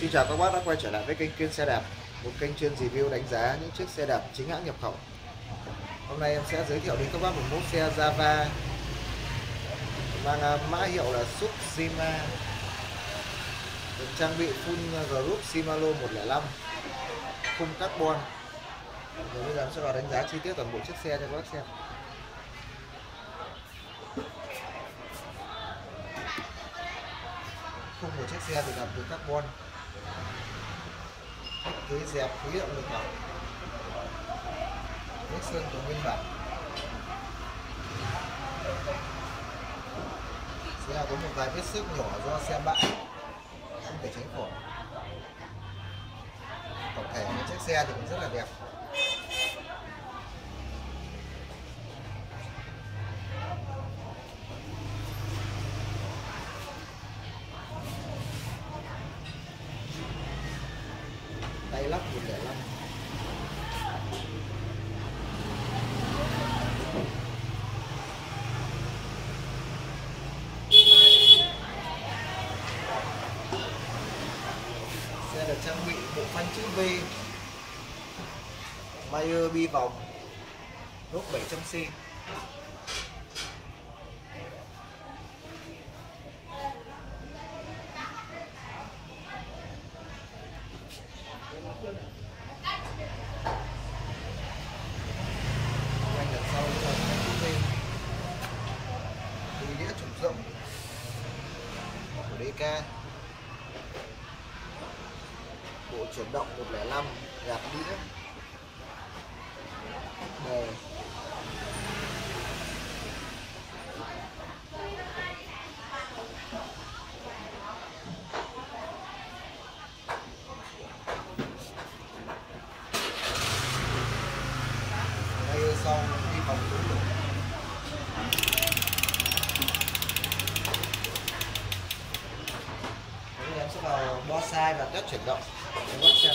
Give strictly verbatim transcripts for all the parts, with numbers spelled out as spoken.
Xin chào các bác đã quay trở lại với kênh Kiên Xe Đạp, một kênh chuyên review đánh giá những chiếc xe đạp chính hãng nhập khẩu. Hôm nay em sẽ giới thiệu đến các bác một mẫu xe Java mang mã hiệu là Subsima, được trang bị full group Shimano một không năm, khung carbon. Rồi bây giờ em sẽ vào đánh giá chi tiết toàn bộ chiếc xe cho các bác xem. Khung của chiếc xe thì làm từ carbon, cái dẹp khí động lực hỏng, vết sơn của nguyên bản. Xe có một vài vết xước nhỏ do xe bãi, không thể tránh khỏi. Tổng thể của chiếc xe thì cũng rất là đẹp. Tay lắp một không năm. Xe được trang bị bộ phanh chữ V, Mayer bi vòng, lốp bảy trăm xi. Phanh đằng sau là phanh chữ V, đuôi đĩa trục rộng của đê ca, bộ chuyển động một không năm, gạt đĩa đề. Đây sau đi vòng tủ lỗ. Bây giờ em sẽ vào bo size và test chuyển động cho các bác xem.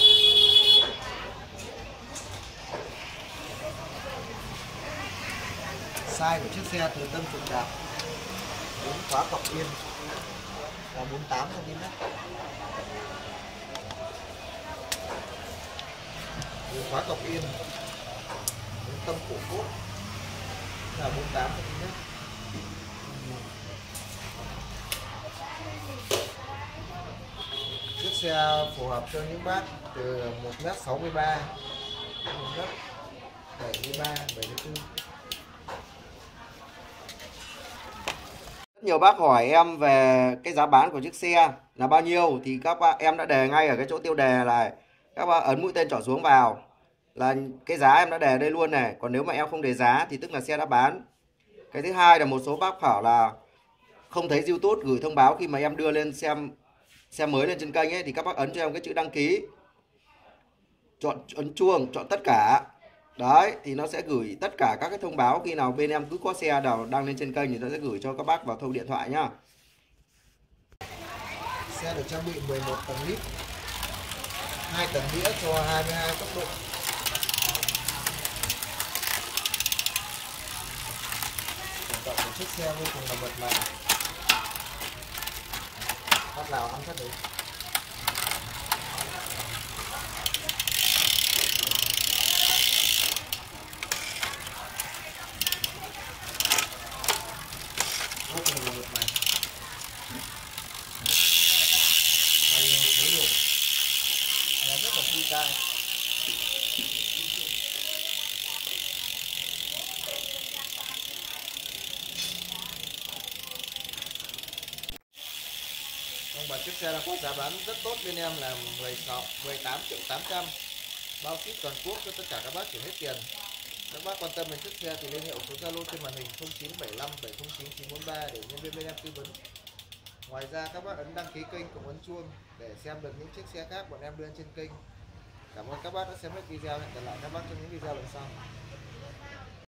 Size của chiếc xe từ tâm trục đạp đến khóa cọc yên là bốn mươi tám xăng ti mét, từ khóa cọc yên đến tâm cổ cốt là bốn mươi tám xăng ti mét. Chiếc xe phù hợp cho những bác từ một mét sáu mươi ba đến một mét bảy mươi ba, bảy mươi tư. Rất nhiều bác hỏi em về cái giá bán của chiếc xe là bao nhiêu thì các bác em đã đề ngay ở cái chỗ tiêu đề này, các bác ấn mũi tên trỏ xuống vào là cái giá em đã đề đây luôn này. Còn nếu mà em không đề giá thì tức là xe đã bán. Cái thứ hai là một số bác bảo là không thấy YouTube gửi thông báo khi mà em đưa lên xem xe mới lên trên kênh ấy, thì các bác ấn cho em cái chữ đăng ký, chọn ấn chuông, chọn tất cả. Đấy, thì nó sẽ gửi tất cả các cái thông báo khi nào bên em cứ có xe nào đăng lên trên kênh thì nó sẽ gửi cho các bác vào thông điện thoại nhá. Xe được trang bị mười một tầng lít, hai tầng đĩa cho hai mươi hai tốc độ. Tổng cộng của chiếc xe vô cùng là mượt mà. Phát nào ăn phát đấy. Vô cùng là mượt mà. Đây là khối lượng, nó rất là phi tai. Và chiếc xe đã có giá bán rất tốt bên em là mười tám triệu tám trăm, bao ship toàn quốc cho tất cả các bác chuyển hết tiền. Các bác quan tâm đến chiếc xe thì liên hệ số Zalo trên màn hình không chín bảy năm bảy không chín chín bốn ba để nhân viên bên em tư vấn. Ngoài ra các bác ấn đăng ký kênh cùng ấn chuông để xem được những chiếc xe khác bọn em đưa lên trên kênh. Cảm ơn các bác đã xem hết video, hẹn gặp lại các bác trong những video lần sau.